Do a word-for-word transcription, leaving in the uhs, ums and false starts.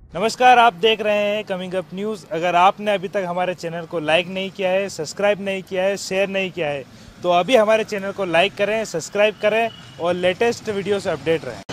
नमस्कार, आप देख रहे हैं कमिंग अप न्यूज़। अगर आपने अभी तक हमारे चैनल को लाइक नहीं किया है, सब्सक्राइब नहीं किया है, शेयर नहीं किया है, तो अभी हमारे चैनल को लाइक करें, सब्सक्राइब करें और लेटेस्ट वीडियो से अपडेट रहें।